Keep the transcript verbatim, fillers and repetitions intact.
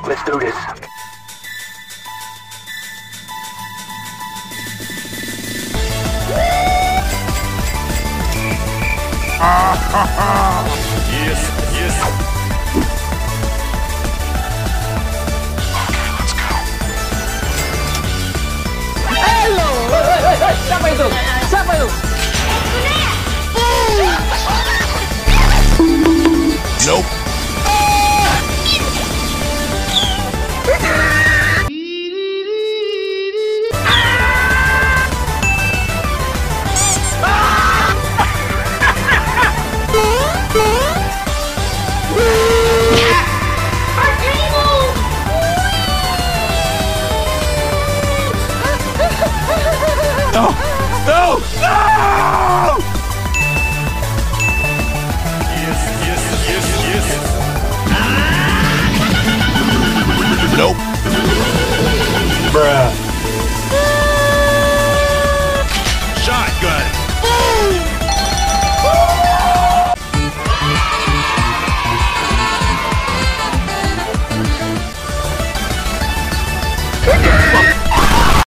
Let's do this. Yes, yes. Halo, hei, hei, hei, siapa itu? Siapa itu? Nope.